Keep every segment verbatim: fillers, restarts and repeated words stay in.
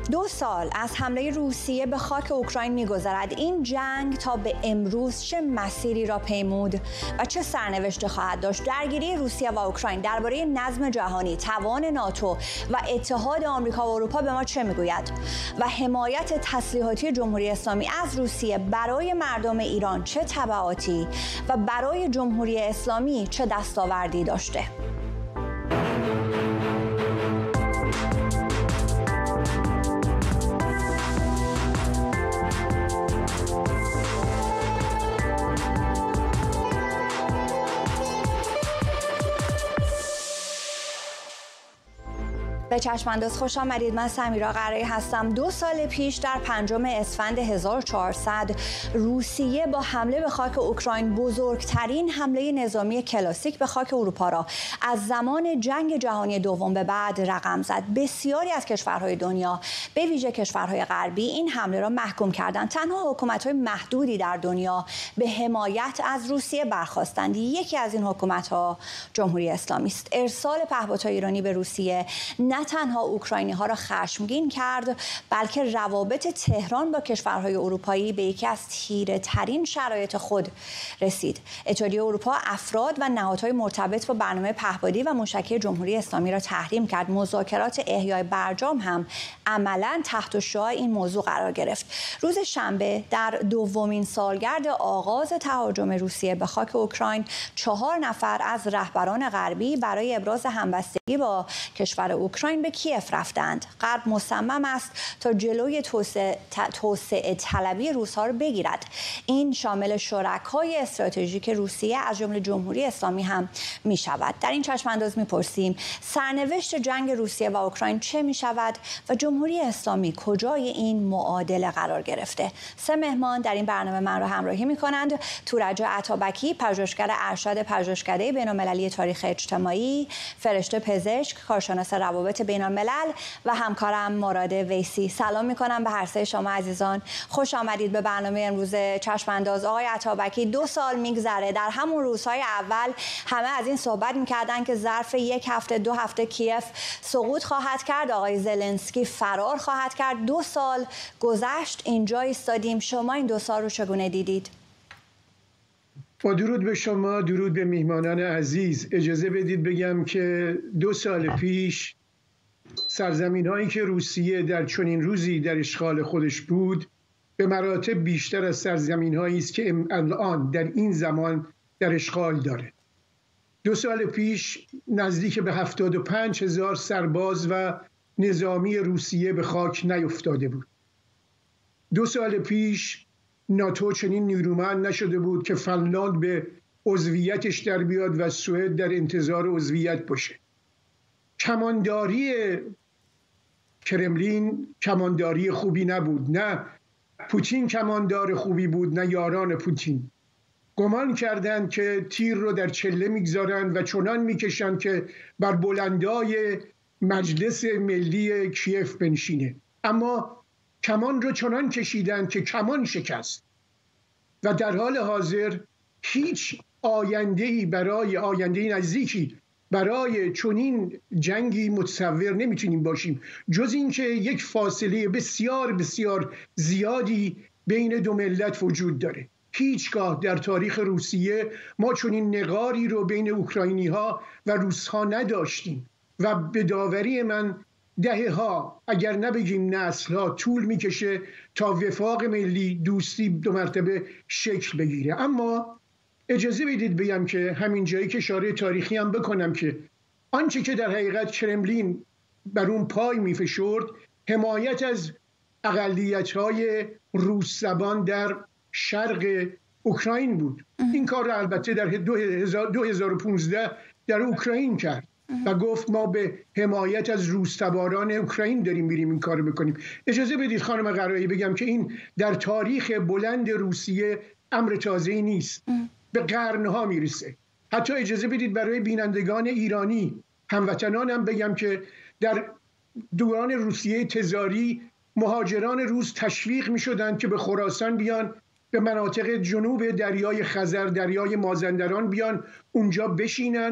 دو سال از حمله روسیه به خاک اوکراین می‌گذرد. این جنگ تا به امروز چه مسیری را پیمود و چه سرنوشتی خواهد داشت؟ درگیری روسیه و اوکراین درباره نظم جهانی، توان ناتو و اتحاد آمریکا و اروپا به ما چه می‌گوید؟ و حمایت تسلیحاتی جمهوری اسلامی از روسیه برای مردم ایران چه تبعاتی و برای جمهوری اسلامی چه دستاوردی داشته؟ به چشمانداز خوش آمدید. من سمیرا قرایی هستم. دو سال پیش در پنجم اسفند هزار و چهارصد روسیه با حمله به خاک اوکراین بزرگترین حمله نظامی کلاسیک به خاک اروپا را از زمان جنگ جهانی دوم به بعد رقم زد. بسیاری از کشورهای دنیا به ویژه کشورهای غربی این حمله را محکوم کردند. تنها حکومت‌های محدودی در دنیا به حمایت از روسیه برخاستند. یکی از این حکومت‌ها جمهوری اسلامی است. ارسال پهپادهای ایرانی به روسیه نه تنها اوکراینی ها را خشمگین کرد، بلکه روابط تهران با کشورهای اروپایی به یکی از تیره ترین شرایط خود رسید. اتحادیه اروپا افراد و نهادهای مرتبط با برنامه پهپادی و موشکی جمهوری اسلامی را تحریم کرد. مذاکرات احیای برجام هم عملاً تحت شعاع این موضوع قرار گرفت. روز شنبه در دومین سالگرد آغاز تهاجم روسیه به خاک اوکراین، چهار نفر از رهبران غربی برای ابراز همبستگی با کشور اوکراین به کیف رفتند. غرب مصمم است تا جلوی توسعه, توسعه طلبی روس‌ها را بگیرد. این شامل شرکای استراتژیک روسیه از جمله جمهوری اسلامی هم می شود. در این چشم انداز می پرسیم سرنوشت جنگ روسیه و اوکراین چه می شود و جمهوری اسلامی کجای این معادله قرار گرفته؟ سه مهمان در این برنامه من را همراهی می کنند. تورجا عطابکی، پژوهشگر ارشد پژوهشکده بین‌المللی تاریخ اجتماعی، فرشته پزشک، کارشناس روابط بین الملل و همکارم مراد ویسی. سلام میکنم به هر سه شما عزیزان. خوش آمدید به برنامه امروز چشم انداز. آقای عطابکی، دو سال میگذره. در همون روزهای اول همه از این صحبت میکردن که ظرف یک هفته دو هفته کیف سقوط خواهد کرد، آقای زلنسکی فرار خواهد کرد. دو سال گذشت، اینجا ایستادیم. شما این دو سال رو چگونه دیدید؟ با درود به شما، درود به میهمانان عزیز. اجازه بدید بگم که دو سال پیش سرزمین هایی که روسیه در چنین روزی در اشغال خودش بود به مراتب بیشتر از سرزمین هایی است که الان در این زمان در اشغال داره. دو سال پیش نزدیک به هفتاد و پنج هزار سرباز و نظامی روسیه به خاک نیفتاده بود. دو سال پیش ناتو چنین نیرومند نشده بود که فنلاند به عضویتش در بیاد و سوئد در انتظار عضویت باشه. کمانداری کرملین کمانداری خوبی نبود. نه پوتین کماندار خوبی بود، نه یاران پوتین. گمان کردند که تیر رو در چله میگذارند و چنان میکشند که بر بلندای مجلس ملی کیف بنشینه. اما کمان رو چنان کشیدند که کمان شکست و در حال حاضر هیچ آینده‌ای برای آینده نزدیکی برای چنین جنگی متصور نمیتونیم باشیم، جز اینکه یک فاصله بسیار بسیار زیادی بین دو ملت وجود داره. هیچگاه در تاریخ روسیه ما چنین نقاری رو بین اوکراینی ها و روس ها نداشتیم و به داوری من دهه ها اگر نبگیم نسل ها طول میکشه تا وفاق ملی، دوستی دو مرتبه شکل بگیره. اما اجازه بدید بگم که همین جایی که اشاره تاریخی هم بکنم که آنچه که در حقیقت کرملین بر اون پای میفشرد حمایت از اقلیت‌های روس زبان در شرق اوکراین بود. این کار را البته در دو هزار و پانزده در اوکراین کرد و گفت ما به حمایت از روس تباران اوکراین داریم میریم این کارو بکنیم. اجازه بدید خانم قرایی بگم که این در تاریخ بلند روسیه امر تازه‌ای نیست، به قرنها میرسه. حتی اجازه بدید برای بینندگان ایرانی هموطنانم بگم که در دوران روسیه تزاری مهاجران روس تشویق میشدند که به خراسان بیان، به مناطق جنوب دریای خزر، دریای مازندران بیان، اونجا بشینن،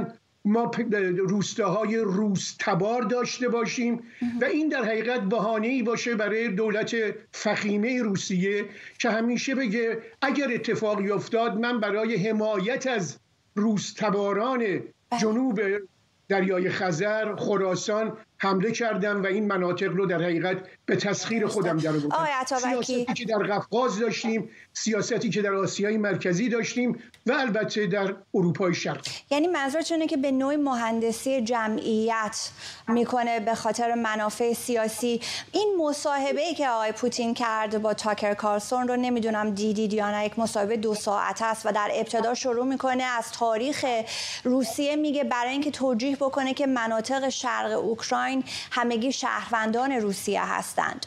ما روستاهای روس تبار داشته باشیم و این در حقیقت بهانه‌ای باشه برای دولت فخیمه روسیه که همیشه بگه اگر اتفاقی افتاد من برای حمایت از روس تباران جنوب دریای خزر، خراسان حمله کردم و این مناطق رو در حقیقت به تسخیر خودم در آوردم. سیاستی که در قفقاز داشتیم، سیاستی که در آسیای مرکزی داشتیم و البته در اروپای شرقی. یعنی منظورتونه که به نوعی مهندسی جمعیت میکنه به خاطر منافع سیاسی. این مصاحبه‌ای که آقای پوتین کرد با تاکر کارلسون رو نمیدونم دیدید یا نه، یک مصاحبه دو ساعته است و در ابتدا شروع میکنه از تاریخ روسیه، میگه برای اینکه توجیه بکنه که مناطق شرق اوکراین همگی شهروندان روسیه هستند.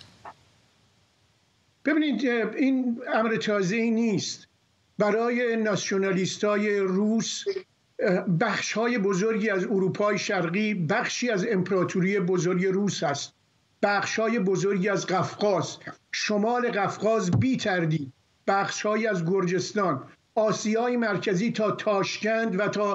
ببینید این امر تازه‌ای نیست. برای ناسیونالیستای روس بخش‌های بزرگی از اروپای شرقی بخشی از امپراتوری بزرگ روس است. بخش‌های بزرگی از قفقاز، شمال قفقاز بی تردید، بخش‌هایی از گرجستان، آسیای مرکزی تا تاشکند و تا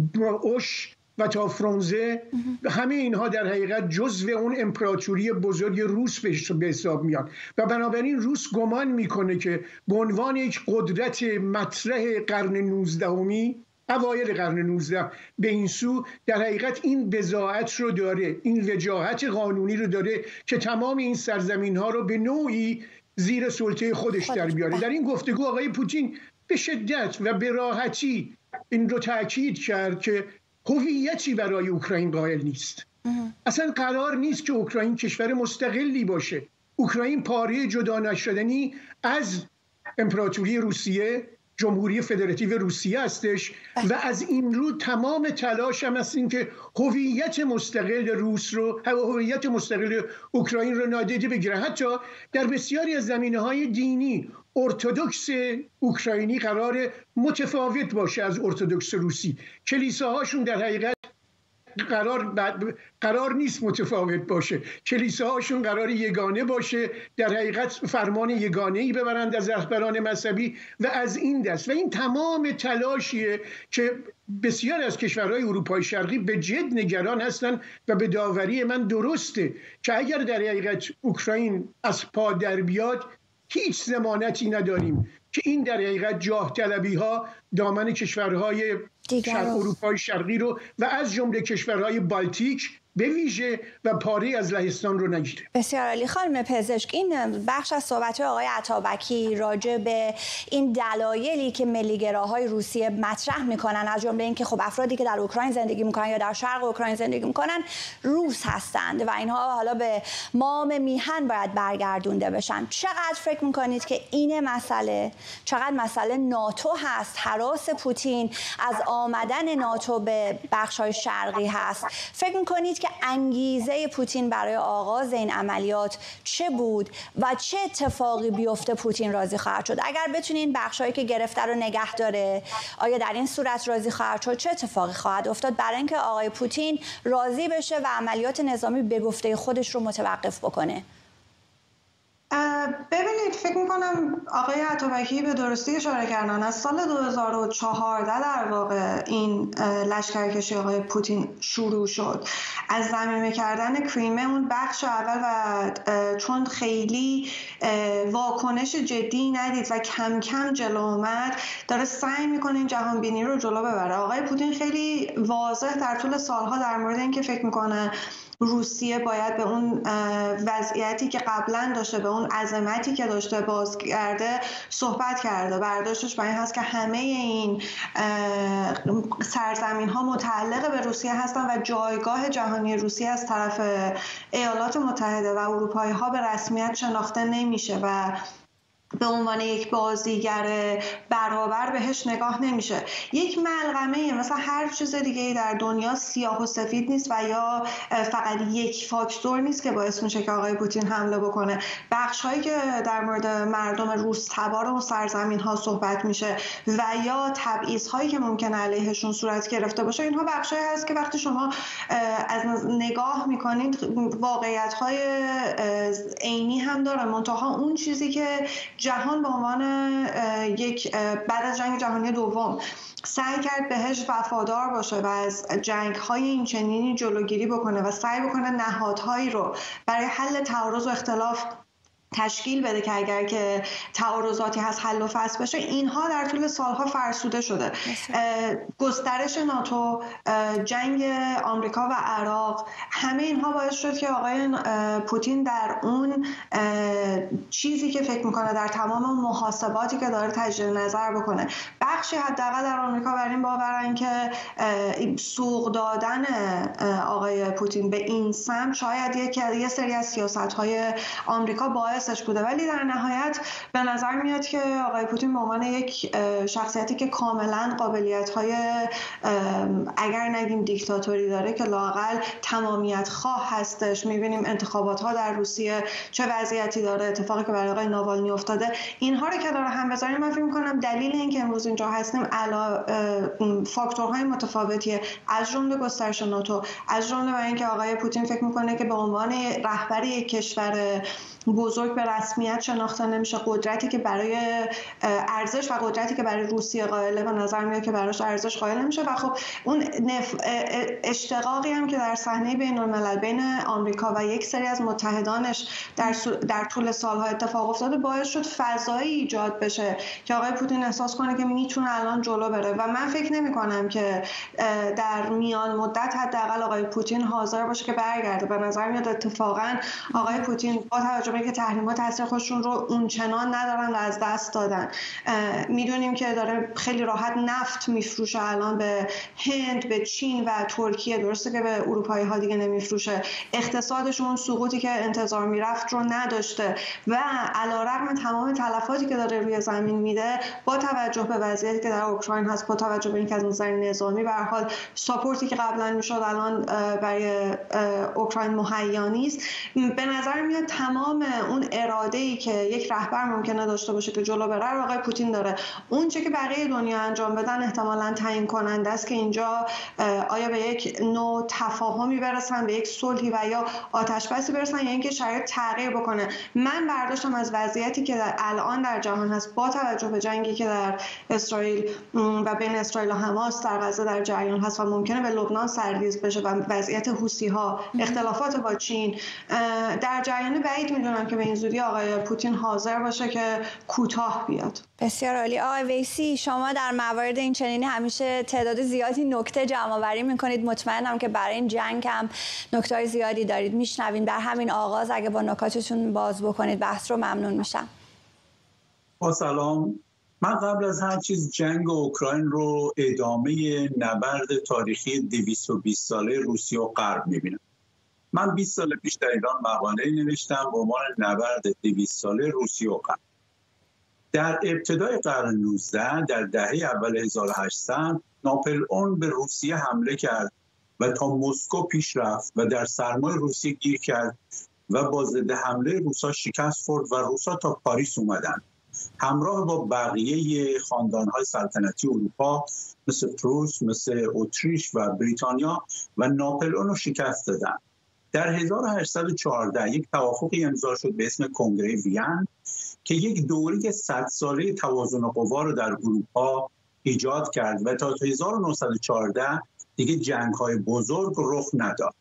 اوش و تا فرانزه، همه اینها در حقیقت جزو اون امپراتوری بزرگ روس به حساب میاد و بنابراین روس گمان میکنه که به عنوان یک قدرت مطرح قرن نوزدهمی، اوایل قرن نوزدهم به این سو در حقیقت این بضاعت رو داره، این وجاهت قانونی رو داره که تمام این سرزمین ها رو به نوعی زیر سلطه خودش در بیاره. در این گفتگو آقای پوتین به شدت و به راحتی این رو تاکید کرد که هویتی برای اوکراین قائل نیست. اصلا قرار نیست که اوکراین کشور مستقلی باشه. اوکراین پاره جدا نشدنی از امپراتوری روسیه، جمهوری فدراتیو روسیه هستش و از این رو تمام تلاش هم است این که هویت مستقل روس رو، هویت مستقل اوکراین رو نادیده بگیره. حتی در بسیاری از زمینه‌های دینی ارتدوکس اوکراینی قرار متفاوت باشه از ارتدوکس روسی. کلیساهاشون در حقیقت قرار قرار نیست متفاوت باشه. کلیساهاشون قرار یگانه باشه، در حقیقت فرمان یگانه‌ای ببرند از رهبران مذهبی و از این دست. و این تمام تلاشیه که بسیار از کشورهای اروپای شرقی به جد نگران هستند و به داوری من درسته که اگر در حقیقت اوکراین از پا در بیاد هیچ ضمانتی نداریم که این در حقیقت جاه طلبی ها دامن کشورهای شرق اروپای شرقی رو و از جمله کشورهای بالتیک به ویژه و پاره از لهستان رو نگیره. بسیار عالی. خانم پزشک، این بخش از صحبت آقای عطابکی راجع به این دلایلی که ملیگراهای روسیه مطرح میکنن، از جمله اینکه خب افرادی که در اوکراین زندگی میکنن یا در شرق اوکراین زندگی میکنن روس هستند و اینها حالا به مام میهن باید برگردونده بشن، چقدر فکر میکنید که این مسئله چقدر مسئله ناتو هست؟ هراس پوتین از آمدن ناتو به بخش‌های شرقی هست. فکر میکنید که انگیزه پوتین برای آغاز این عملیات چه بود و چه اتفاقی بیفته پوتین راضی خواهد شد؟ اگر بتونین بخشایی که گرفته رو نگه داره، آیا در این صورت راضی خواهد شد؟ چه اتفاقی خواهد افتاد برای اینکه آقای پوتین راضی بشه و عملیات نظامی به گفته خودش رو متوقف بکنه؟ ببینید، فکر میکنم آقای عطابکی به درستی اشاره کردن. از سال دو هزار و چهارده در واقع این لشکرکشی آقای پوتین شروع شد. از ضمیمه کردن کریمه اون بخش اول و چون خیلی واکنش جدی ندید و کم کم جلو اومد، داره سعی میکنه این جهان بینی رو جلو ببره. آقای پوتین خیلی واضح در طول سالها در مورد اینکه فکر میکنه روسیه باید به اون وضعیتی که قبلا داشته، به اون عظمتی که داشته بازگرده صحبت کرده. برداشتش بر این هست که همه این سرزمین ها متعلق به روسیه هستن و جایگاه جهانی روسیه از طرف ایالات متحده و اروپایی ها به رسمیت شناخته نمیشه و به عنوان یک بازیگر برابر بهش نگاه نمیشه. یک ملغمه مثلا هر چیز دیگه در دنیا سیاه و سفید نیست و یا فقط یک فاکتور نیست که باعث میشه که آقای پوتین حمله بکنه. بخش هایی که در مورد مردم روس تبار و سرزمین ها صحبت میشه و یا تبعیض هایی که ممکنه علیهشون صورت گرفته باشه، اینها بخش هایی هست که وقتی شما از نگاه میکنید واقعیت های عینی هم داره. منتها اون چیزی که جهان به عنوان یک بعد از جنگ جهانی دوم سعی کرد بهش وفادار باشه و از جنگ‌های این چنینی جلوگیری بکنه و سعی بکنه نهادهایی رو برای حل تعارض و اختلاف تشکیل بده که اگر که تعارضاتی هست حل و فصل بشه، اینها در طول سالها فرسوده شده. گسترش ناتو، جنگ آمریکا و عراق، همه اینها باعث شد که آقای پوتین در اون چیزی که فکر میکنه در تمام محاسباتی که داره تجدید نظر بکنه. بخشی حداقل در آمریکا بر این باورن که سوق دادن آقای پوتین به این سمت شاید یک یه سری از سیاست‌های آمریکا باعث بوده، ولی در نهایت به نظر میاد که آقای پوتین به عنوان یک شخصیتی که کاملا قابلیت‌های اگر نگیم دیکتاتوری داره که لااقل تمامیت خواه هستش. می‌بینیم انتخابات‌ها در روسیه چه وضعیتی داره، اتفاقی که برای آقای ناوالنی افتاده، اینها رو که داره هم بذاریم، من فکر می‌کنم دلیل این که امروز اینجا هستیم علا فاکتورهای متفاوتیه، از جمله گسترش ناتو، از جمله برای اینکه آقای پوتین فکر می‌کنه که به عنوان رهبر یک کشور بزرگ به رسمیت شناخته نمیشه، قدرتی که برای ارزش و قدرتی که برای روسیه قائله و نظر میاد که براش ارزش قائل نمیشه و خب اون نف... اشتقاقی هم که در صحنه بین الملل بین آمریکا و یک سری از متحدانش در, س... در طول سالها اتفاق افتاده باعث شد فضایی ایجاد بشه که آقای پوتین احساس کنه که میتونه الان جلو بره و من فکر نمی کنم که در میان مدت حداقل آقای پوتین حاضر باشه که برگرده. به نظر میاد اتفاقا آقای پوتین با توجه به اینکه تحریم‌ها تاثیر خودشون رو اونچنان ندارن و از دست دادن، میدونیم که داره خیلی راحت نفت میفروشه الان به هند، به چین و ترکیه، درسته که به اروپایی ها دیگه نمیفروشه، اقتصادشون سقوطی که انتظار میرفت رو نداشته و علیرغم تمام تلفاتی که داره روی زمین میده، با توجه به وضعیتی که در اوکراین هست، با توجه به اینکه از نظر نظامی به هر حال ساپورتی که قبلا میشد الان برای اوکراین مهیا نیست، به نظر میاد تمام اون اراده‌ای که یک رهبر ممکنه داشته باشه که جلو بره رو آقای پوتین داره. اون چه که بقیه دنیا انجام بدن احتمالاً تعیین کننده است که اینجا آیا به یک نوع تفاهمی برسن، به یک صلحی و یا آتش‌بسی برسن یا اینکه شرایط تغییر بکنه. من برداشتم از وضعیتی که در الان در جهان هست با توجه به جنگی که در اسرائیل و بین اسرائیل و حماس در غزه در جریان هست و ممکنه به لبنان سرریز بشه و وضعیت حوثی‌ها، اختلافات با چین، در جریان بعید میدونم که به این زودی آقای پوتین حاضر باشه که کوتاه بیاد. بسیار عالی. آقای ویسی، شما در موارد این چنینی همیشه تعداد زیادی نکته جمع آوری میکنید. مطمئنم که برای این جنگ هم نکته‌های زیادی دارید. میشنوین در همین آغاز اگه با نکاتتون باز بکنید بحث رو ممنون میشم. با سلام. من قبل از هر چیز جنگ اوکراین رو ادامه نبرد تاریخی دویست و بیست ساله روسیه و غرب میبینم. من بیست سال پیش در ایران مقاله نوشتم به عنوان نبرد دویست ساله روسیه و غرب. در ابتدای قرن نوزدهم در دهه اول هزار و هشتصد ناپلئون به روسیه حمله کرد و تا مسکو پیش رفت و در سرمای روسیه گیر کرد و با ضد حمله روسا شکست خورد و روسا تا پاریس اومدن. همراه با بقیه خاندان‌های سلطنتی اروپا مثل پروس، مثل اتریش و بریتانیا و ناپلئون رو شکست دادن. در هزار و هشتصد و چهارده یک توافقی امضا شد به اسم کنگره وین که یک دوره صد ساله توازن قوا رو در اروپا ایجاد کرد و تا هزار و نهصد و چهارده دیگه جنگ‌های بزرگ رخ نداد.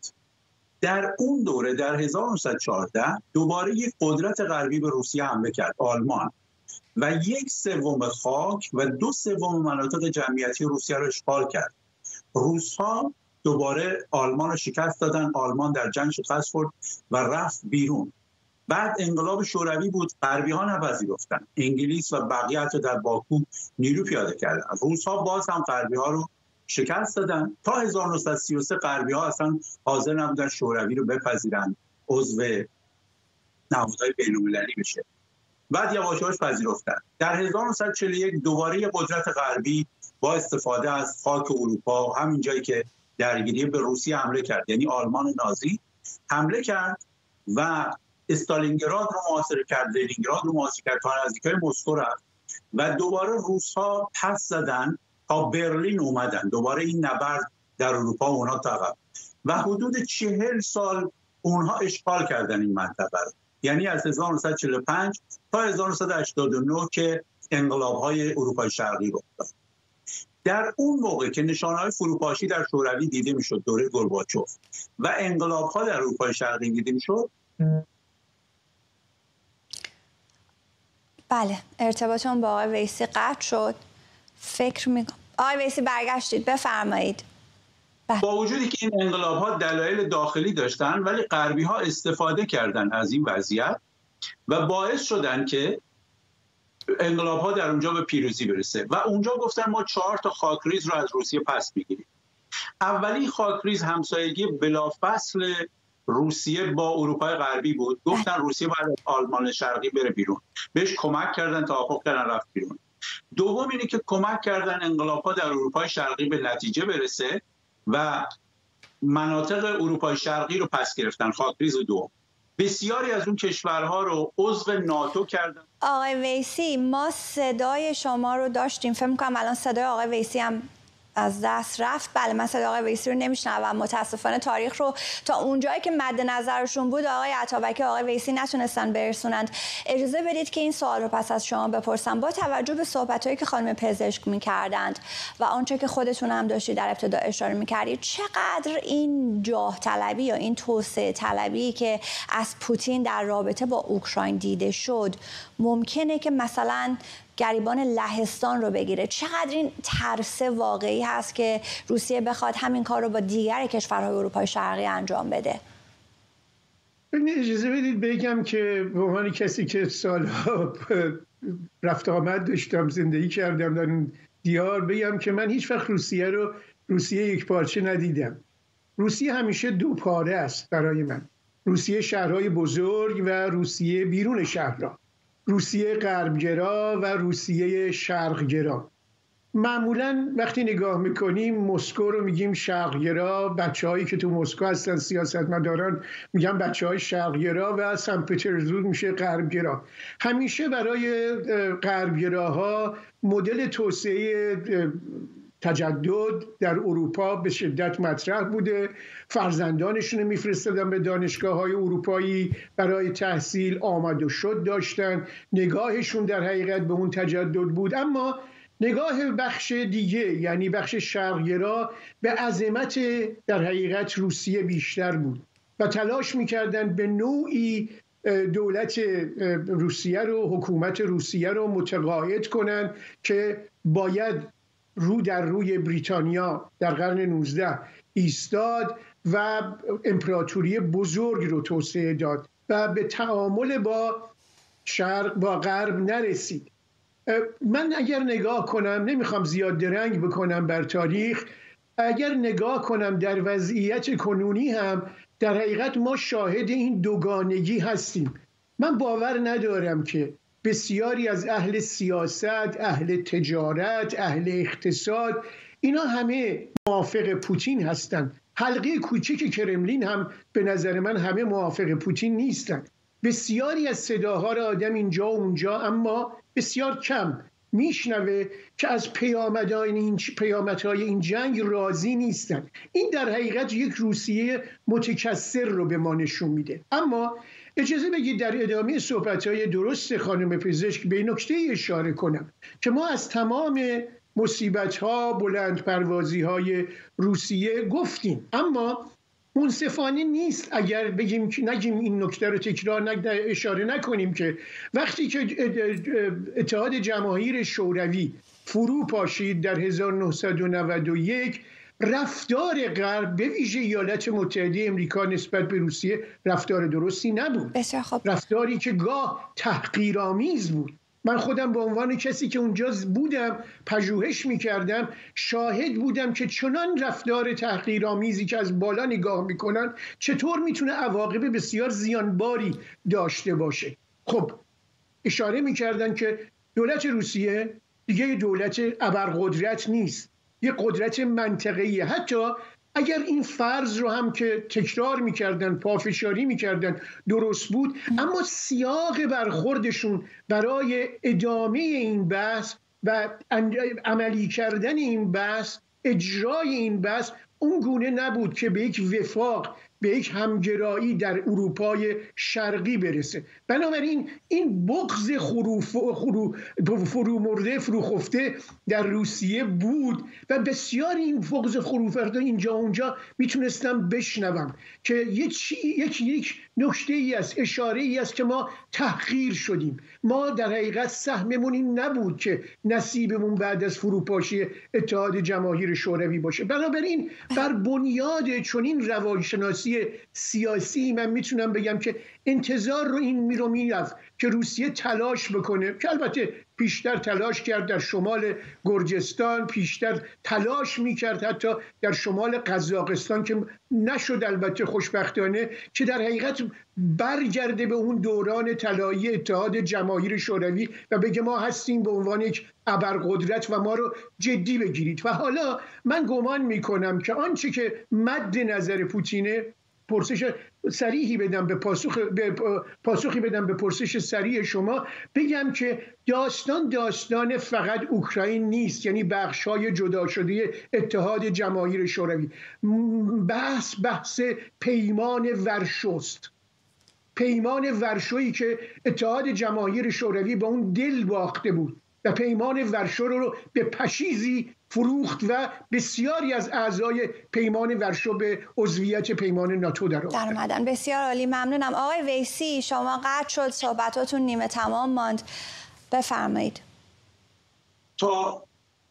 در اون دوره در هزار و نهصد و چهارده دوباره یک قدرت غربی به روسیه حمله کرد، آلمان، و یک سوم خاک و دو سوم مناطق جمعیتی روسیه رو اشغال کرد. روس‌ها دوباره آلمان رو شکست دادن، آلمان در جنگ شکست خورد و رفت بیرون. بعد انقلاب شوروی بود، غربی‌ها نپذیرفتن، انگلیس و بقیه حتی در باکو نیرو پیاده کردن. روس‌ها باز هم غربی‌ها رو شکست دادن. تا هزار و نهصد و سی و سه غربی‌ها اصلا حاضر نبودن شوروی رو بپذیرن، عضو نهادهای بین‌المللی بشه. بعد یواش یواش پذیرفتن. در هزار و نهصد و چهل و یک دوباره قدرت غربی با استفاده از خاک اروپا، همین جایی که درگیری به روسیه حمله کرد، یعنی آلمان نازی حمله کرد و استالینگراد رو محاصره کرد، لنینگراد رو محاصره کرد، تا نزدیکای مسکو رفت و دوباره روس‌ها پس زدن تا برلین اومدن. دوباره این نبرد در اروپا اونا تا عقب و حدود چهل سال اونها اشغال کردن این منطقه رو. یعنی از هزار و نهصد و چهل و پنج تا هزار و نهصد و هشتاد و نه که انقلاب‌های اروپای شرقی رخ داد. در اون موقع که نشانه‌های فروپاشی در شوروی دیده میشد، دوره گورباچوف، و انقلاب‌ها در اروپای شرقی دیده میشد. بله، ارتباطمون با آقای ویسی قطع شد. فکر می‌کنم آقای ویسی برگشتید، بفرمایید. بله. با وجودی که این انقلاب‌ها دلایل داخلی داشتن، ولی غربی‌ها استفاده کردن از این وضعیت و باعث شدن که انقلاب‌ها در اونجا به پیروزی برسه و اونجا گفتن ما چهار تا خاکریز رو از روسیه پس می‌گیریم. اولی خاکریز همسایگی بلافاصله روسیه با اروپای غربی بود. گفتن روسیه باید از آلمان شرقی بره بیرون. بهش کمک کردن، توافق کردن، رفت بیرون. دوم اینه که کمک کردن انقلاب‌ها در اروپای شرقی به نتیجه برسه و مناطق اروپای شرقی رو پس گرفتن، خاکریز دو. بسیاری از اون کشورها رو عضو ناتو کردن. آقای ویسی، ما صدای شما رو داشتیم، فکر می‌کنم الان صدای آقای ویسی هم از دست رفت. بله، من صدای آقای ویسی رو نمیشنوم. متاسفانه تاریخ رو تا اونجایی که مد نظرشون بود آقای عطابک و آقای ویسی نتونستن برسونند. اجازه بدید که این سوال رو پس از شما بپرسم. با توجه به صحبتایی که خانم پزشک می‌کردند و آنچه که خودتون هم داشتید در ابتدا اشاره می‌کردید، چقدر این جاه طلبی یا این توسعه طلبی که از پوتین در رابطه با اوکراین دیده شد ممکنه که مثلا گریبان لهستان رو بگیره؟ چقدر این ترس واقعی هست که روسیه بخواد همین کار رو با دیگر کشورهای اروپای شرقی انجام بده؟ اجازه بدید بگم که به عنوان کسی که سالها رفت آمد داشتم، زندگی کردم در این دیار، بگم که من هیچ وقت روسیه رو روسیه یک پارچه ندیدم. روسیه همیشه دو پاره است برای من. روسیه شهرهای بزرگ و روسیه بیرون شهرها. روسیه غربگرا و روسیه شرقگرا. معمولا وقتی نگاه میکنیم مسکو رو میگیم شرقگرا، بچه هایی که تو مسکو هستن سیاستمداران میگن بچه های شرقگرا، و سن پترزبورگ میشه غربگرا. همیشه برای غربگراها مدل توسعه تجدد در اروپا به شدت مطرح بوده. فرزندانشون رو میفرستادن به دانشگاه‌های اروپایی برای تحصیل، آمد و شد داشتن. نگاهشون در حقیقت به اون تجدد بود، اما نگاه بخش دیگه، یعنی بخش شرقگرا، به عظمت در حقیقت روسیه بیشتر بود و تلاش میکردن به نوعی دولت روسیه رو، حکومت روسیه رو متقاعد کنن که باید رو در روی بریتانیا در قرن نوزدهم ایستاد و امپراتوری بزرگ رو توسعه داد و به تعامل با شرق با غرب نرسید. من اگر نگاه کنم، نمیخوام زیاد درنگ بکنم بر تاریخ، اگر نگاه کنم در وضعیت کنونی هم در حقیقت ما شاهد این دوگانگی هستیم. من باور ندارم که بسیاری از اهل سیاست، اهل تجارت، اهل اقتصاد، اینا همه موافق پوتین هستند. حلقه کوچیک کرملین هم به نظر من همه موافق پوتین نیستند. بسیاری از صداها را آدم اینجا و اونجا، اما بسیار کم میشنوه که از پیامدهای این پیامدهای این جنگ راضی نیستن. این در حقیقت یک روسیه متکثر رو به ما نشون میده. اما اجازه بگید در ادامه صحبت‌های درست خانم پزشک به نکته اشاره کنم که ما از تمام مصیبت‌ها، بلند پروازی‌های روسیه گفتیم، اما منصفانه نیست اگر بگیم که نگیم این نکته رو تکرار اشاره نکنیم که وقتی که اتحاد جماهیر شوروی فرو پاشید در هزار و نهصد و نود و یک، رفتار غرب به ویژه ایالات متحده امریکا نسبت به روسیه رفتار درستی نبود. بسیار خوب. رفتاری که گاه تحقیرآمیز بود. من خودم به عنوان کسی که اونجا بودم، پژوهش میکردم، شاهد بودم که چنان رفتار تحقیرآمیزی که از بالا نگاه میکنن چطور میتونه عواقب بسیار زیانباری داشته باشه. خب اشاره میکردن که دولت روسیه دیگه دولت ابرقدرت نیست، یه قدرت منطقه‌ایه. حتی اگر این فرض رو هم که تکرار میکردن، پافشاری میکردن، درست بود، اما سیاق برخوردشون برای ادامه این بحث و عملی کردن این بحث، اجرای این بحث، اون گونه نبود که به یک وفاق به یک همگرایی در اروپای شرقی برسه. بنابراین این بغض فرو فرو مرده فروخفته در روسیه بود و بسیار این بغض فروخفته اینجا اونجا میتونستم بشنوم که یک یک یک نکته ای است، اشاره ای است که ما تحقیر شدیم. ما در حقیقت سهممون این نبود که نصیبمون بعد از فروپاشی اتحاد جماهیر شوروی باشه. بنابراین بر بنیاد چنین روانشناسی سیاسی من میتونم بگم که انتظار رو این می رو میرفت که روسیه تلاش بکنه، که البته پیشتر تلاش کرد در شمال گرجستان، پیشتر تلاش میکرد حتی در شمال قزاقستان که نشد البته خوشبختانه، که در حقیقت برگرده به اون دوران طلایی اتحاد جماهیر شوروی و بگه ما هستیم به عنوان یک ابرقدرت و ما رو جدی بگیرید. و حالا من گمان میکنم که آنچه که مد نظر پوتینه، پرسش صریحی بدم به پاسخ به پاسخی بدم به پرسش صریح شما، بگم که داستان داستان فقط اوکراین نیست، یعنی بخش‌های جدا شده اتحاد جماهیر شوروی. بحث بحث پیمان ورشوست، پیمان ورشویی که اتحاد جماهیر شوروی با اون دل باخته بود و پیمان ورشو رو به پشیزی فروخت و بسیاری از اعضای پیمان ورشو به عضویت پیمان ناتو در اومدن. بسیار عالی، ممنونم. آقای ویسی شما قطع شد، صحبتاتون نیمه تمام ماند، بفرمایید. تا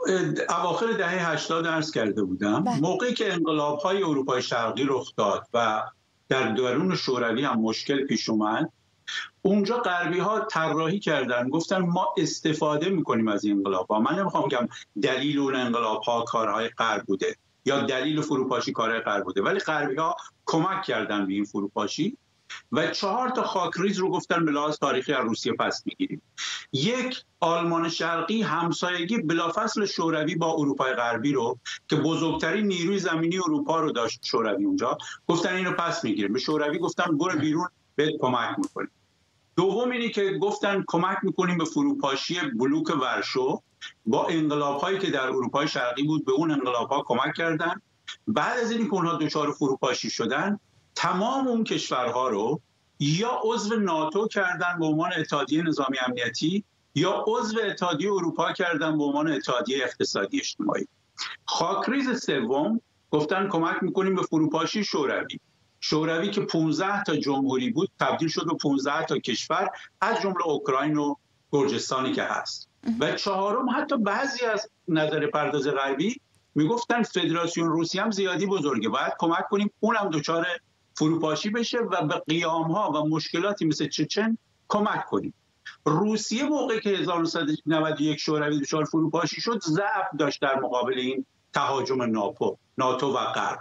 اواخر دهه هشتاد عرض کرده بودم بله. موقعی که انقلاب‌های اروپای شرقی رخ داد و در درون شوروی هم مشکل پیش اومد، اونجا غربی ها طراحی کردن، گفتن ما استفاده میکنیم از این انقلاب ها. من نمیخوام بگم دلیل اون انقلاب ها کارهای غرب بوده یا دلیل فروپاشی کارهای غرب بوده، ولی غربی ها کمک کردن به این فروپاشی و چهار تا خاکریز رو گفتن به لحاظ تاریخی از روسیه پس میگیریم. یک، آلمان شرقی همسایگی بلافاصله شوروی با اروپای غربی رو که بزرگترین نیروی زمینی اروپا رو داشت شوروی اونجا، گفتن اینو پس میگیریم. به شوروی گفتن برو بیرون به کمک میکنیم. دوم اینی که گفتن کمک میکنیم به فروپاشی بلوک ورشو، با انقلاب‌هایی که در اروپای شرقی بود به اون انقلاب‌ها کمک کردن. بعد از اینکه اونها دچار فروپاشی شدن، تمام اون کشورها رو یا عضو ناتو کردن به عنوان اتحادیه نظامی امنیتی یا عضو اتحادیه اروپا کردن به عنوان اتحادیه اقتصادی اجتماعی. خاکریز سوم گفتن کمک میکنیم به فروپاشی شوروی. شوروی که پانزده تا جمهوری بود تبدیل شد به پانزده تا کشور، از جمله اوکراین و گرجستانی که هست. و چهارم، حتی بعضی از نظر پرداز غربی میگفتن فدراسیون روسیه هم زیادی بزرگه، باید کمک کنیم اونم دچار فروپاشی بشه و به قیام‌ها و مشکلاتی مثل چچن کمک کنیم. روسیه موقعی که هزار و نهصد و نود و یک شوروی دچار فروپاشی شد، ضعف داشت در مقابل این تهاجم ناپو ناتو و غرب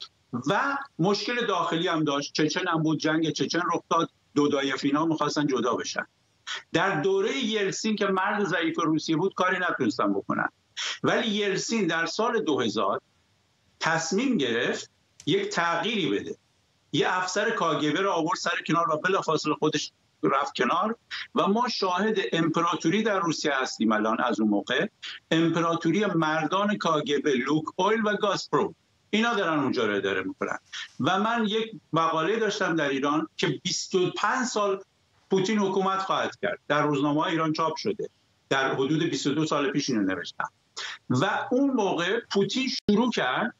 و مشکل داخلی هم داشت. چچن هم بود، جنگ چچن رخ داد، دو دایفینا می‌خواستن جدا بشن. در دوره یلسین که مرد ضعیف روسیه بود کاری نتونستن بکنن، ولی یلسین در سال دو هزار تصمیم گرفت یک تغییری بده. یه افسر کاگبه را آورد سر کنار و بلافاصله خودش رفت کنار و ما شاهد امپراتوری در روسیه هستیم الان. از اون موقع امپراتوری مردان کاگبه، لوکویل و گازپروم، اینا دارن اونجا رو اداره میکنن. و من یک مقاله داشتم در ایران که بیست و پنج سال پوتین حکومت خواهد کرد، در روزنامه ایران چاپ شده، در حدود بیست و دو سال پیش اینو نوشتم. و اون موقع پوتین شروع کرد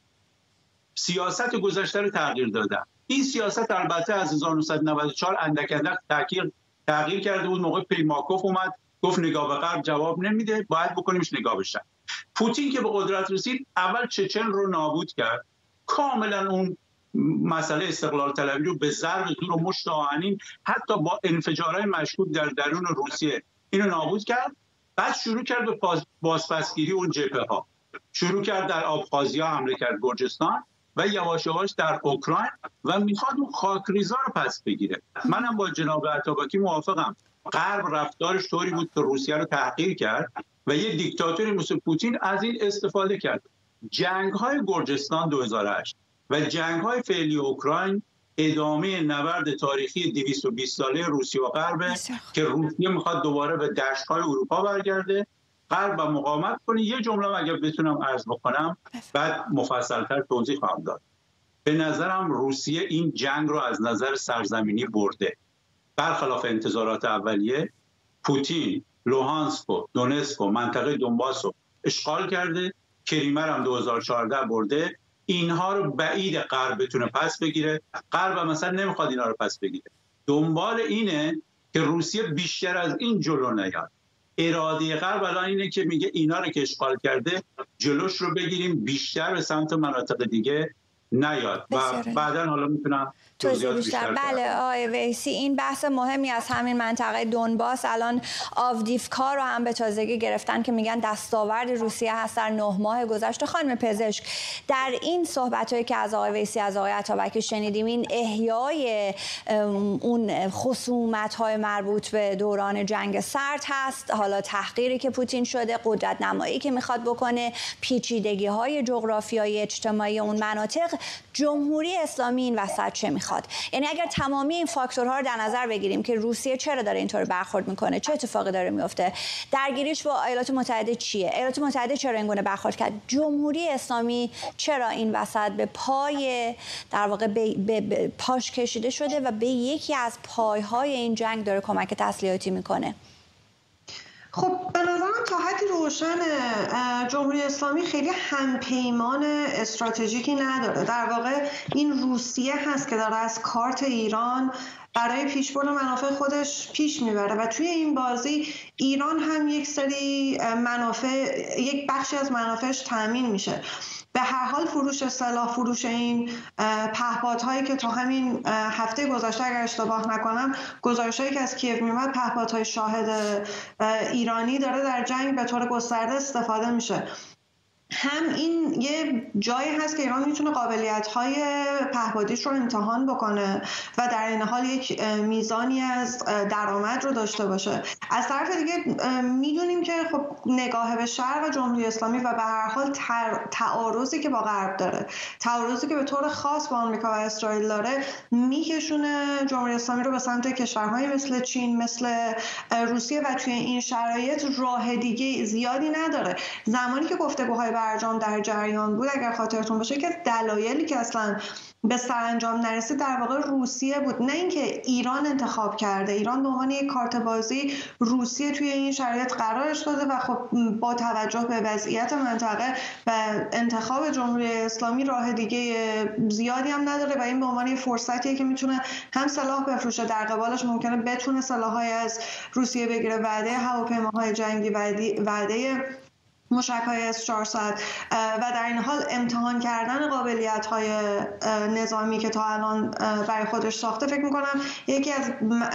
سیاست گذشته رو تغییر دادن. این سیاست البته از هزار و نهصد و نود و چهار اندک اندک تغییر تغییر کرده بود. موقع پریماکوف اومد گفت نگاه به غرب جواب نمیده، باید بکنیمش نگاه به شرق. پوتین که به قدرت رسید اول چچن رو نابود کرد، کاملا اون مسئله استقلال طلبی رو به ضرب زور و مشت آهنین حتی با انفجارهای مشکوک در درون روسیه اینو نابود کرد. بعد شروع کرد به بازپسگیری اون جبهه ها، شروع کرد در آبخازیا حمله کرد، گرجستان، و یواش یواش در اوکراین و میخواد اون خاکریزا رو پس بگیره. منم با جناب عطابکی موافقم. غرب رفتارش طوری بود که روسیه رو تحقیر کرد و یه دیکتاتوری مثل پوتین از این استفاده کرد. جنگ‌های گرجستان دو هزار و هشت و جنگ‌های فعلی اوکراین ادامه نبرد تاریخی دویست و بیست ساله روسیه و غرب که روسیه میخواد دوباره به دشت‌های اروپا برگرده، غرب مقاومت کنه. یه جمله اگر بتونم عرض بکنم بعد مفصل‌تر توضیح خواهم داد. به نظرم روسیه این جنگ رو از نظر سرزمینی برده. برخلاف انتظارات اولیه، پوتین لوهانسک و دونتسک و منطقه دونباس رو اشغال کرده، کریمه هم دو هزار و چهارده برده. اینها رو بعید غرب بتونه پس بگیره. غرب مثلا نمیخواد اینا رو پس بگیره. دنبال اینه که روسیه بیشتر از این جلو نیاد. اراده غرب الان اینه که میگه اینا رو که اشغال کرده جلوش رو بگیریم، بیشتر به سمت مناطق دیگه نیاد و بعداً حالا میتونم توضیح بیشتر. بله آقای ویسی، این بحث مهمی از همین منطقه دونباس. الان آودیفکا رو هم به تازگی گرفتن که میگن دستاورد روسیه هست در نه ماه گذشته. خانم پزشک، در این صحبت‌هایی که از آقای ویسی از آقای عطابکی شنیدیم، این احیای اون خصومت‌های مربوط به دوران جنگ سرد هست، حالا تحقیری که پوتین شده، قدرت نمایی که میخواد بکنه، پیچیدگی‌های جغرافیایی اجتماعی اون مناطق، جمهوری اسلامی این وسط چه میخواد؟ یعنی اگر تمامی این فاکتورها رو در نظر بگیریم که روسیه چرا داره اینطور برخورد میکنه، چه اتفاقی داره میفته، درگیریش با ایالات متحده چیه، ایالات متحده چرا اینگونه برخورد کرد، جمهوری اسلامی چرا این وسط به پای در واقع به, به, به پاش کشیده شده و به یکی از پایهای این جنگ داره کمک تسلیحاتی میکنه؟ خب به نظرم تا حدی روشنه. جمهوری اسلامی خیلی همپیمان استراتژیکی نداره. در واقع این روسیه هست که داره از کارت ایران برای پیشبرد منافع خودش پیش میبره و توی این بازی ایران هم یک سری منافع، یک بخشی از منافعش تامین میشه. به هر حال فروش سلاح، فروش این پهپادهایی که تا همین هفته گذشته اگر اشتباه نکنم گزارشایی که از کیف میومد، پهپادهای شاهد ایرانی داره در جنگ به طور گسترده استفاده میشه. هم این یه جایی هست که ایران میتونه قابلیت‌های پهپادیش رو امتحان بکنه و در این حال یک میزانی از درآمد رو داشته باشه. از طرف دیگه میدونیم که خب نگاه به شرق و جمهوری اسلامی و به هر حال تعارضی که با غرب داره، تعارضی که به طور خاص با آمریکا و اسرائیل داره، میکشونه جمهوری اسلامی رو به سمت کشورهایی مثل چین، مثل روسیه و توی این شرایط راه دیگه زیادی نداره. زمانی که گفتگوهای برجام در جریان بود، اگر خاطرتون باشه، که دلایلی که اصلا به سرانجام نرسید در واقع روسیه بود، نه اینکه ایران انتخاب کرده. ایران به عنوان یک کارت بازی روسیه توی این شرایط قرارش داده و خب با توجه به وضعیت منطقه و انتخاب جمهوری اسلامی راه دیگه زیادی هم نداره و این به عنوان فرصتیه که میتونه هم سلاح بفروشه، در قبالش ممکنه بتونه سلاح‌های از روسیه بگیره، وعده هواپیماهای جنگی، وعده مشک‌های اس چهارصد و در این حال امتحان کردن قابلیت‌های نظامی که تا الان برای خودش ساخته، فکر می‌کنم یکی از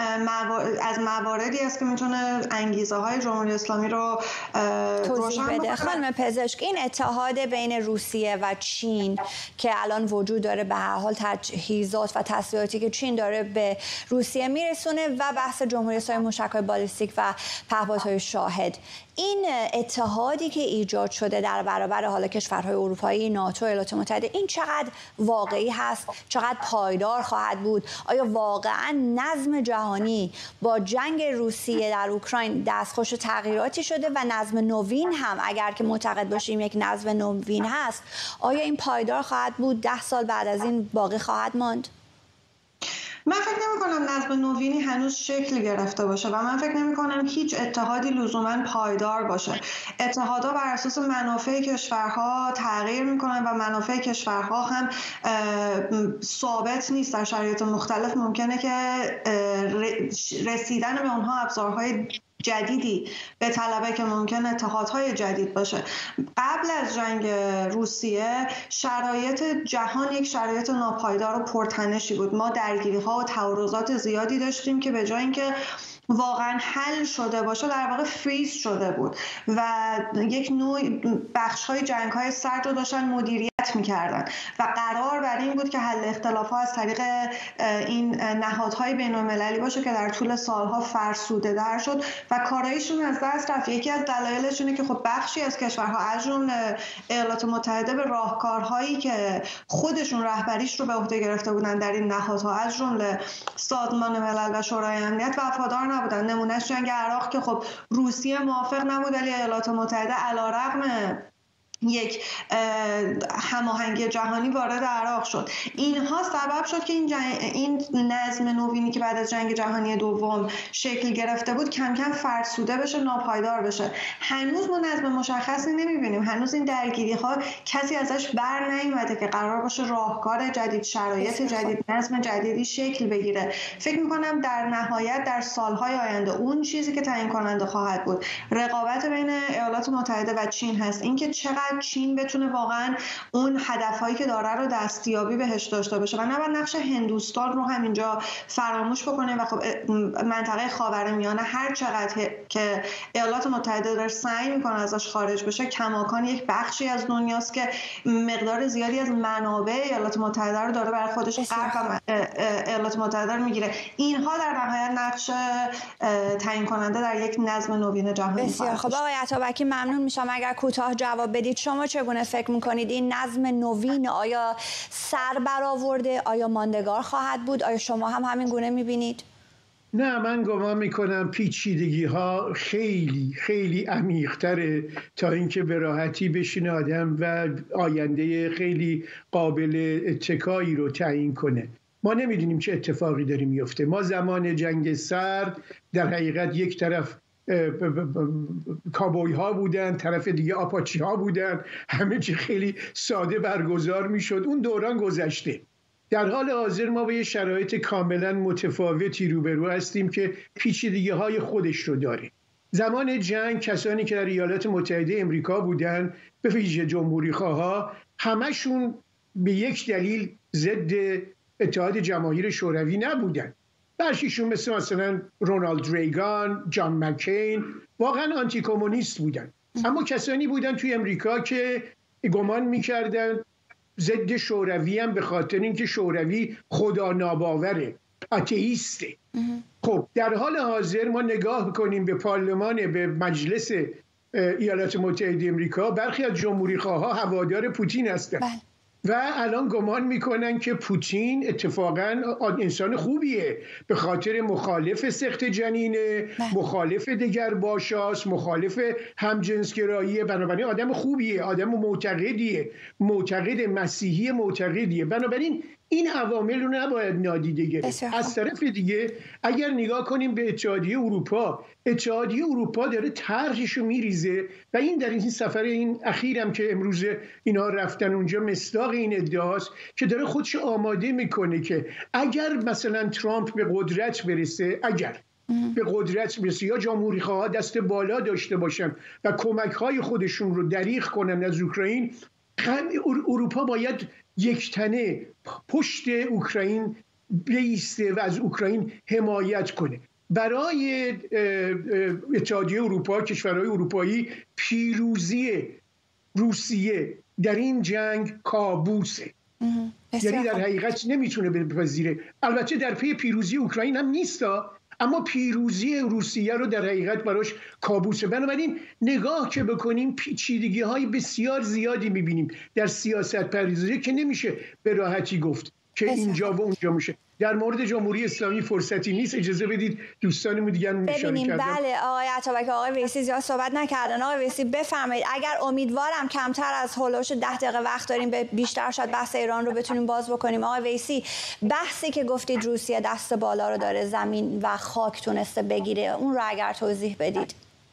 از مواردی است که میتونه انگیزه‌های جمهوری اسلامی رو توضیح بده. خانم پزشک، این اتحاد بین روسیه و چین که الان وجود داره، به هر حال تجهیزات و تسلیحاتی که چین داره به روسیه میرسونه و بحث جمهوری اسلامی موشک‌های بالستیک و پهپادهای شاهد، این اتحادی که ایجاد شده در برابر حالا کشورهای اروپایی، ناتو، ایالات متحده، این چقدر واقعی هست؟ چقدر پایدار خواهد بود؟ آیا واقعا نظم جهانی با جنگ روسیه در اوکراین دستخوش تغییراتی شده و نظم نوین هم اگر که معتقد باشیم یک نظم نوین هست، آیا این پایدار خواهد بود؟ ده سال بعد از این باقی خواهد ماند؟ من فکر نمی کنم نظم نوینی هنوز شکل گرفته باشه و من فکر نمی کنم هیچ اتحادی لزوما پایدار باشه. اتحادها بر اساس منافع کشورها تغییر میکنن و منافع کشورها هم ثابت نیست. در شرایط مختلف ممکنه که رسیدن به اونها ابزارهای جدیدی به طلبه که ممکن اتحادهای جدید باشه. قبل از جنگ روسیه شرایط جهان یک شرایط ناپایدار و پرتنشی بود. ما درگیری‌ها و تعارضات زیادی داشتیم که به جای اینکه واقعا حل شده باشه در واقع فریز شده بود و یک نوع بخش‌های جنگ‌های سرد رو داشتن مدیریت می‌کردن و قرار بر این بود که حل اختلاف‌ها از طریق این نهادهای بین‌المللی باشه که در طول سال‌ها فرسوده در شد و کارایشون از دست رفت. یکی از دلایلش اینه که خب بخشی از کشورها از جمله ایالات متحده به راهکارهایی که خودشون رهبریش رو به عهده گرفته بودن در این نهادها از جمله سازمان ملل و شورای امنیت وفادار نبودن. نمونهش جنگ عراق که خب روسیه موافق نبود ولی ایالات متحده علیرغم یک هماهنگی جهانی وارد عراق شد. اینها سبب شد که این, جن... این نظم نوینی که بعد از جنگ جهانی دوم شکل گرفته بود کم کم فرسوده بشه، ناپایدار بشه. هنوز ما نظم مشخصی نمیبینیم، هنوز این درگیری ها کسی ازش بر نیومده که قرار باشه راهکار جدید، شرایط جدید، نظم جدیدی شکل بگیره. فکر میکنم در نهایت در سالهای آینده اون چیزی که تعیین کننده خواهد بود رقابت بین ایالات متحده و چین هست. اینکه چقدر چین بتونه واقعا اون هدفهایی که داره رو دستیابی بهش داشته باشه و نباید نقش هندوستان رو هم اینجا فراموش بکنه. و خب منطقه خاورمیانه هر چقدر که ایالات متحده داره سعی میکنه ازش خارج بشه، کماکان یک بخشی از دنیاست که مقدار زیادی از منابع ایالات متحده رو داره برای خودش، غرب و ایالات متحده رو میگیره. اینها در نهایت نقش تعیین کننده در یک نظم نوین جهانی. بسیار خب آقای عطابکی ممنون میشم اگر کوتاه جواب بدید. شما چگونه فکر میکنید این نظم نوین آیا سر برآورده، آیا ماندگار خواهد بود؟ آیا شما هم همین گونه میبینید؟ نه، من گمان میکنم پیچیدگی ها خیلی خیلی عمیق‌تره تا اینکه به راحتی بشینه آدم و آینده خیلی قابل اتکایی رو تعیین کنه. ما نمیدونیم چه اتفاقی داره میفته. ما زمان جنگ سرد در حقیقت یک طرف کابوی ها بودن، طرف دیگه آپاچی ها بودن، همه چی خیلی ساده برگزار میشد. اون دوران گذشته. در حال حاضر ما با یه شرایط کاملا متفاوتی روبرو هستیم که پیچیدگی های خودش رو داره. زمان جنگ کسانی که در ایالات متحده امریکا بودن، به ویژه جمهوری خواها، همشون به یک دلیل ضد اتحاد جماهیر شوروی نبودن. برشیشون مثل مثلا رونالد ریگان، جان مکین واقعا آنتی کمونیست بودن. اما کسانی بودن توی امریکا که گمان میکردن ضد شوروی هم به خاطر اینکه شوروی خدا ناباوره، آتئیسته. خب در حال حاضر ما نگاه کنیم به پارلمان، به مجلس ایالات متحده امریکا، برخی از جمهوری خواها هوادار پوتین هستن و الان گمان میکنن که پوتین اتفاقا انسان خوبیه، به خاطر مخالف سخت جنینه، مخالف دگر باشاست، مخالف همجنسگراییه، بنابراین آدم خوبیه، آدم معتقدیه، معتقد مسیحی معتقدیه. بنابراین این عوامل رو نباید نادیده گرفت. از طرف دیگه اگر نگاه کنیم به اتحادیه اروپا، اتحادیه اروپا داره طرحش رو میریزه و این در این سفر این اخیرم که امروز اینا رفتن اونجا مصداق این ادعاست که داره خودش آماده میکنه که اگر مثلا ترامپ به قدرت برسه، اگر به قدرت برسه یا جمهوری خواه دست بالا داشته باشن و کمک های خودشون رو دریغ کنن از اوکراین، اروپا باید یک تنه پشت اوکراین بیسته و از اوکراین حمایت کنه. برای اتحادیه اروپا، کشورهای اروپایی، پیروزی روسیه در این جنگ کابوسه. یعنی در حقیقت نمیتونه بپذیره. البته در پی پیروزی اوکراین هم نیستا، اما پیروزی روسیه رو در حقیقت براش کابوسه. بنابراین نگاه که بکنیم پیچیدگی های بسیار زیادی میبینیم در سیاست پردازی که نمیشه به راحتی گفت که اینجا و اونجا میشه. در مورد جمهوری اسلامی فرصتی نیست، اجازه بدید دوستانمون دیگه ببینیم. بله آقای عطابک، آقای ویسی زیاد صحبت نکردن. آقای ویسی بفرمایید. اگر امیدوارم کمتر از هولوش ده دقیقه وقت داریم، به بیشتر شاید بحث ایران رو بتونیم باز بکنیم. آقای ویسی، بحثی که گفتید روسیه دست بالا رو داره، زمین و خاک تونسته بگیره، اون رو اگر توضیح بدید.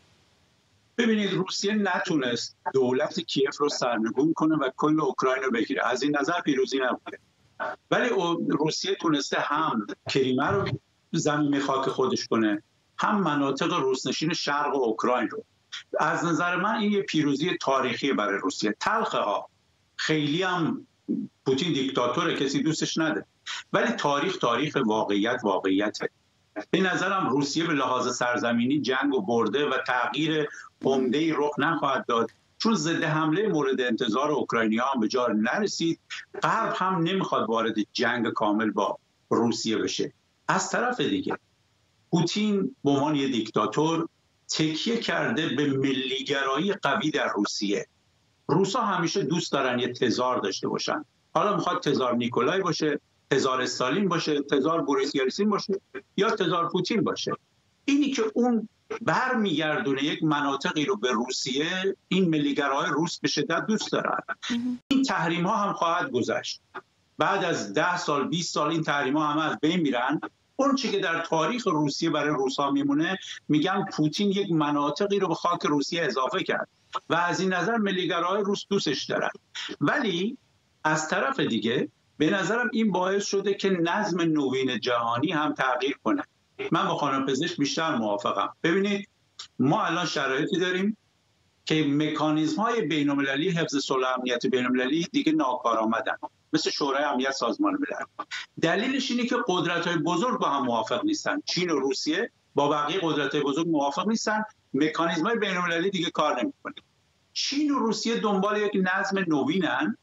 ببینید، روسیه نتونست دولت کیف رو سرنگون کنه و کل اوکراین رو بگیره. از این نظر پیروزی نبوده. ولی روسیه تونسته هم کریمه رو زمین خاک خودش کنه، هم مناطق روسنشین شرق و اوکراین رو. از نظر من این یه پیروزی تاریخی برای روسیه. تلخه ها، خیلی هم پوتین دیکتاتوره، کسی دوستش نده، ولی تاریخ تاریخ، واقعیت واقعیته. به نظرم روسیه به لحاظ سرزمینی جنگ و برده و تغییر عمده‌ای رخ نخواهد داد، چون ضد حمله مورد انتظار اوکراینی‌ها هم به جا نرسید. غرب هم نمیخواد وارد جنگ کامل با روسیه بشه. از طرف دیگه پوتین به عنوان یک دیکتاتور تکیه کرده به ملیگرایی قوی در روسیه. روسا همیشه دوست دارن یه تزار داشته باشن. حالا میخواد تزار نیکولای باشه، تزار استالین باشه، تزار بوریس یلتسین باشه یا تزار پوتین باشه. اینی که اون برمیگردونه یک مناطقی رو به روسیه، این ملیگراهای روس به شدت دوست دارن. این تحریم ها هم خواهد گذشت. بعد از ده سال بیست سال این تحریم ها همه از بین میرن. اون چی که در تاریخ روسیه برای روسا میمونه، میگن پوتین یک مناطقی رو به خاک روسیه اضافه کرد و از این نظر ملیگراهای روس دوستش دارن. ولی از طرف دیگه به نظرم این باعث شده که نظم نوین جهانی هم تغییر کنه. من با خانم پزشک بیشتر موافقم. ببینید ما الان شرایطی داریم که مکانیزم های بین المللی حفظ صلح و امنیت بین المللی دیگه ناکارآمدن، مثل شورای امنیت سازمان ملل. دلیلش اینه که قدرت های بزرگ با هم موافق نیستن. چین و روسیه با بقیه قدرت های بزرگ موافق نیستن، مکانیزم های بین المللی دیگه کار نمیکنه. چین و روسیه دنبال یک نظم نوینن.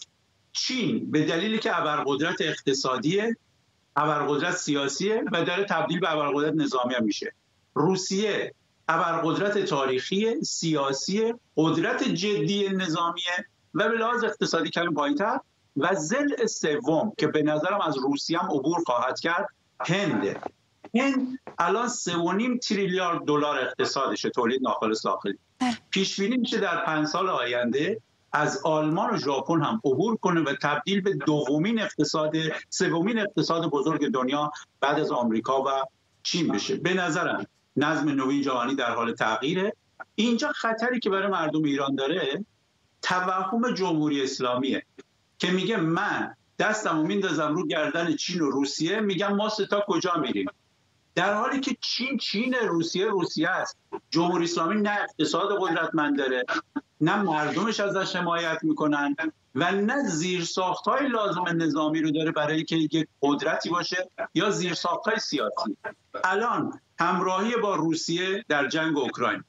چین به دلیلی که ابرقدرت اقتصادیه، ابرقدرت سیاسیه و داره تبدیل به ابرقدرت نظامی هم میشه. روسیه ابرقدرت تاریخی، سیاسی، قدرت جدی نظامیه و به لحاظ اقتصادی کمی پایین‌تر. و ضلع سوم که به نظرم از روسیه هم عبور خواهد کرد، هنده. هند الان سه و نیم تریلیارد دلار اقتصادشه، تولید ناخالص داخلی. پیش بینی میشه در پنج سال آینده از آلمان و ژاپن هم عبور کنه و تبدیل به دومین اقتصاد، سومین اقتصاد بزرگ دنیا بعد از آمریکا و چین بشه. به نظرم نظم نوین جهانی در حال تغییره. اینجا خطری که برای مردم ایران داره، توهم جمهوری اسلامیه که میگه من دستمو میندازم رو گردن چین و روسیه، میگم ما ستا کجا میریم، در حالی که چین چین، روسیه روسیه است. جمهوری اسلامی نه اقتصاد قدرتمند داره، نه مردمش ازش حمایت میکنن و نه زیرساخت‌های لازم نظامی رو داره برای که یک قدرتی باشه یا زیرساخت‌های سیاسی. الان همراهی با روسیه در جنگ اوکراین،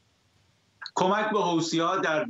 کمک به حوثی‌ها در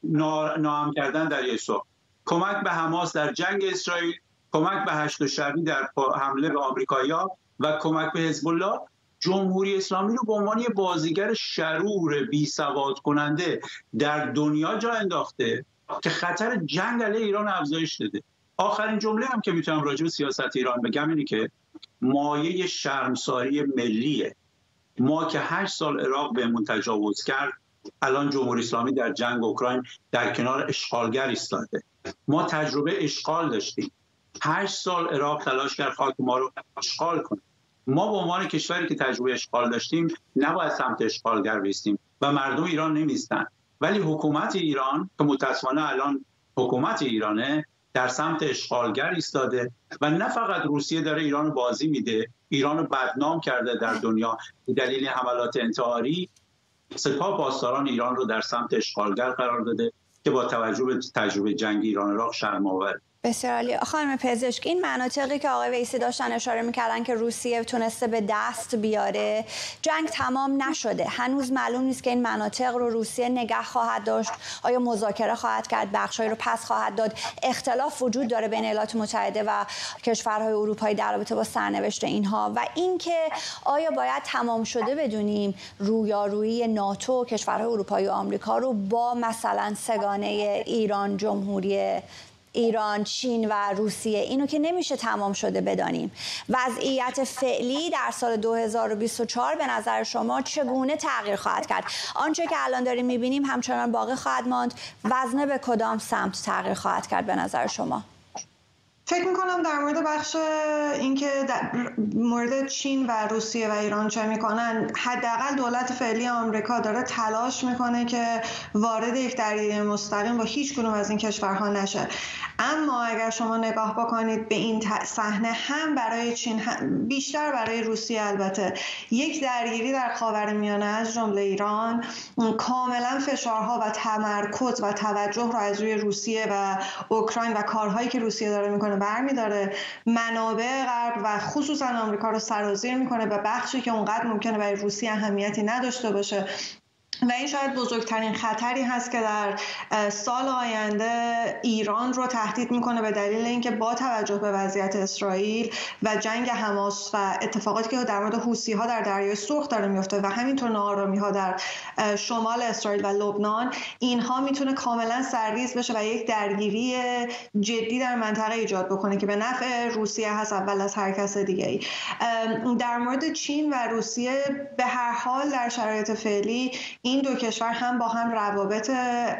ناامن کردن دریای سرخ، کمک به حماس در جنگ اسرائیل، کمک به هشت شبی در حمله به آمریکایی‌ها و کمک به حزب الله، جمهوری اسلامی رو به عنوان یه بازیگر شرور بی سواد کننده در دنیا جا انداخته که خطر جنگ علیه ایران افزایش داده. آخرین جمله هم که میتونم راجع به سیاست ایران بگم اینه که مایه شرمساری ملیه. ما که هشت سال عراق بهمون تجاوز کرد، الان جمهوری اسلامی در جنگ اوکراین در کنار اشغالگر ایستاده. ما تجربه اشغال داشتیم، هشت سال عراق تلاش کرد خاک ما رو اشغال کنه. ما به عنوان کشوری که تجربه اشغال داشتیم نباید سمت اشغالگر بیستیم و مردم ایران نمیستن. ولی حکومت ایران که متاسفانه الان حکومت ایرانه در سمت اشغالگر ایستاده و نه فقط روسیه داره ایران بازی میده، ایران رو بدنام کرده در دنیا به دلیل حملات انتحاری. سپاه پاسداران ایران رو در سمت اشغالگر قرار داده که با توجه به تجربه جنگ ایران عراق شرم‌آور. بسیار عالی. خانم پزشک، این مناطقی که آقای ویسی داشتن اشاره میکردن که روسیه تونسته به دست بیاره، جنگ تمام نشده، هنوز معلوم نیست که این مناطق رو روسیه نگه خواهد داشت، آیا مذاکره خواهد کرد، بخشایی رو پس خواهد داد. اختلاف وجود داره بین ایالات متحده و کشورهای اروپایی در رابطه با سرنوشت اینها و اینکه آیا باید تمام شده بدونیم رویارویی ناتو، کشورهای اروپایی و آمریکا رو با مثلا سگانه ایران، جمهوری ایران، چین و روسیه، اینو که نمیشه تمام شده بدانیم. وضعیت فعلی در سال دو هزار و بیست و چهار به نظر شما چگونه تغییر خواهد کرد؟ آنچه که الان داریم میبینیم همچنان باقی خواهد ماند؟ وزنه به کدام سمت تغییر خواهد کرد به نظر شما؟ فکر میکنم در مورد بخش اینکه در مورد چین و روسیه و ایران چه میکنن، حداقل دولت فعلی آمریکا داره تلاش میکنه که وارد یک درگیری مستقیم با هیچ کدوم از این کشورها نشه. اما اگر شما نگاه بکنید به این صحنه، هم برای چین هم بیشتر برای روسیه البته، یک درگیری در خاورمیانه از جمله ایران کاملا فشارها و تمرکز و توجه را از روی روسیه و اوکراین و کارهایی که روسیه داره میکنه برمیداره، منابع غرب و خصوصا آمریکا رو سرازیر میکنه به بخشی که اونقدر ممکنه برای روسیه اهمیتی نداشته باشه و این شاید بزرگترین خطری هست که در سال آینده ایران رو تهدید میکنه، به دلیل اینکه با توجه به وضعیت اسرائیل و جنگ حماس و اتفاقاتی که در مورد حوثی‌ها در دریای سرخ داره میفته و همینطور ناآرامی‌ها در شمال اسرائیل و لبنان، اینها میتونه کاملا سرریز بشه و یک درگیری جدی در منطقه ایجاد بکنه که به نفع روسیه هست اول از هر کس دیگه‌ای. در مورد چین و روسیه به هر حال در شرایط فعلی این دو کشور هم با هم روابط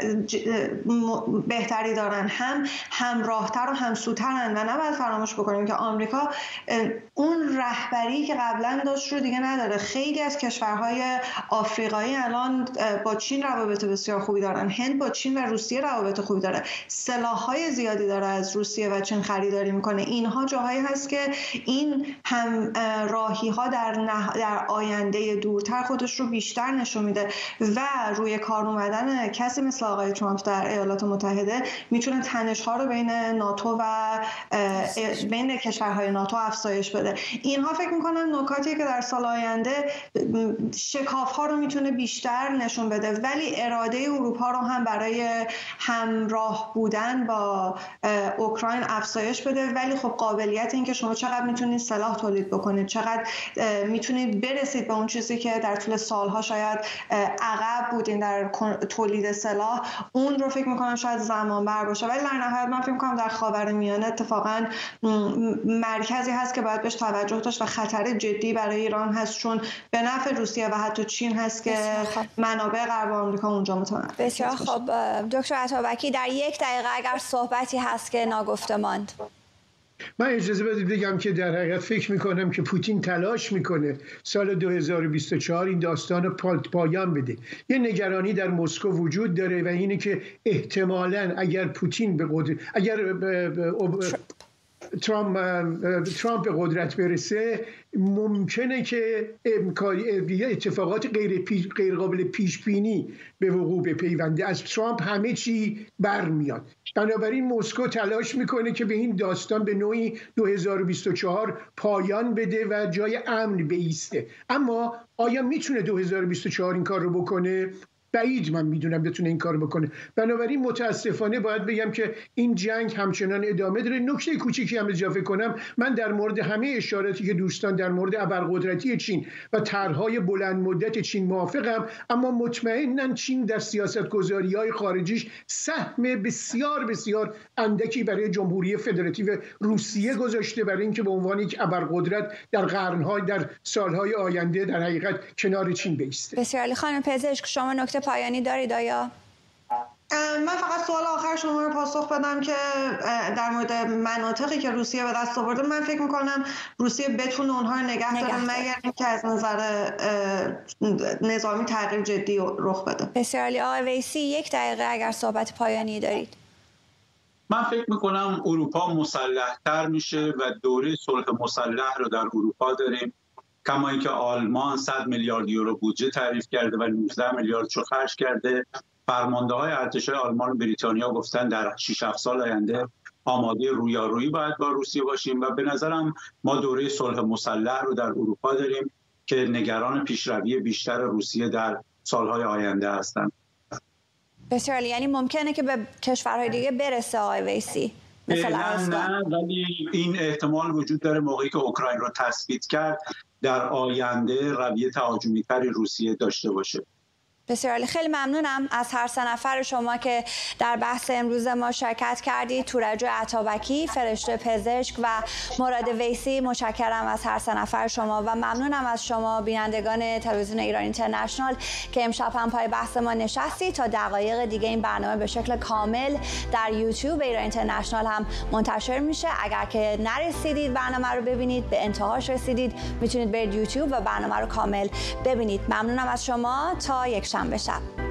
بهتری دارن، هم همراهتر و همسوترن و نباید فراموش بکنیم که آمریکا اون رهبری که قبلا داشت رو دیگه نداره. خیلی از کشورهای آفریقایی الان با چین روابط بسیار خوبی دارن، هند با چین و روسیه روابط خوبی داره، سلاح‌های زیادی داره از روسیه و چین خریداری میکنه. اینها جاهایی هست که این هم راهی‌ها در نه... در آینده دورتر خودش رو بیشتر نشون میده و روی کار اومدن کسی مثل آقای ترامپ در ایالات متحده میتونه تنش‌ها رو بین ناتو و بین کشورهای ناتو افزایش بده. اینها فکر میکنن نکاتیه که در سال آینده شکاف‌ها رو میتونه بیشتر نشون بده، ولی اراده اروپا رو هم برای همراه بودن با اوکراین افزایش بده. ولی خب قابلیت این که شما چقدر میتونید سلاح تولید بکنید، چقدر میتونید برسید به اون چیزی که در طول سالها شاید عقب بودین در تولید سلاح، اون رو فکر میکنم شاید زمان بر باشه. ولی در نهایت من فکر میکنم در خاورمیانه اتفاقا مرکزی هست که باید بهش توجه داشت و خطر جدی برای ایران هست، چون به نفع روسیه و حتی چین هست که منابع غرب آمریکا اونجا متمرکز. بسیار خب دکتر عطابکی، در یک دقیقه اگر صحبتی هست که ناگفته ماند. من اجازه بدید بگم که در حقیقت فکر میکنم که پوتین تلاش میکنه سال دو هزار و بیست و چهار این داستان رو پایان بده. یه نگرانی در مسکو وجود داره و اینه که احتمالاً اگر پوتین به قدرت اگر ترامپ ترامپ به قدرت برسه، ممکنه که اتفاقات غیر پیش غیر قابل پیش بینی به وقوع بپیونده. از ترامپ همه چی برمیاد. بنابراین مسکو تلاش میکنه که به این داستان به نوعی دو هزار و بیست و چهار پایان بده و جای امن بایسته. اما آیا میتونه دو هزار و بیست و چهار این کار رو بکنه؟ بعید من میدونم بتونه این کارو بکنه. بنابراین متاسفانه باید بگم که این جنگ همچنان ادامه داره. نکته کوچیکی هم اضافه کنم، من در مورد همه اشاراتی که دوستان در مورد ابرقدرتی چین و طرحهای بلند مدت چین موافقم، اما مطمئناً چین در سیاست‌گذاری‌های خارجیش سهم بسیار بسیار اندکی برای جمهوری فدراتیو روسیه گذاشته، برای اینکه به عنوان یک ابرقدرت در قرن‌های در سال‌های آینده در حقیقت کنار چین بایسته. بسیار عالی. خانم پزشک، شما نکته پایانی دارید آیا؟ من فقط سوال آخر شما رو پاسخ بدم که در مورد مناطقی که روسیه به دست آورده، من فکر میکنم روسیه بتونه اونها رو نگه داره مگر اینکه از نظر نظامی تغییر جدی رخ بده. بسیار عالی. آقای ویسی، یک دقیقه اگر صحبت پایانی دارید. من فکر میکنم اروپا مسلح‌تر میشه و دوره صلح مسلح رو در اروپا داریم، کما اینکه آلمان صد میلیارد یورو بودجه تعریف کرده و نوزده میلیارد رو خرج کرده. فرمانده‌های ارتش آلمان و بریتانیا گفتن در شش هفت سال آینده آماده رویارویی باید با روسیه باشیم و به نظرم ما دوره صلح مسلح رو در اروپا داریم که نگران پیشروی بیشتر روسیه در سالهای آینده هستند. بسیار عالی. یعنی ممکنه که به کشورهای دیگه برسه آقای ویسی؟ نه نه، ولی این احتمال وجود داره موقعی که اوکراین رو تثبیت کرد در آینده رویه تهاجمی‌تری روسیه داشته باشه. بسیار عالی. خیلی ممنونم از هر سه نفر شما که در بحث امروز ما شرکت کردید. تورج عطابکی، فرشته پزشک و مراد ویسی، متشکرم از هر سه نفر شما و ممنونم از شما بینندگان تلویزیون ایران اینترنشنال که امشب هم پای بحث ما نشستید. تا دقایق دیگه این برنامه به شکل کامل در یوتیوب ایران اینترنشنال هم منتشر میشه. اگر که نرسیدید برنامه رو ببینید، به انتهاش رسیدید، میتونید برید یوتیوب و برنامه رو کامل ببینید. ممنونم از شما. تا یک شنبه شب.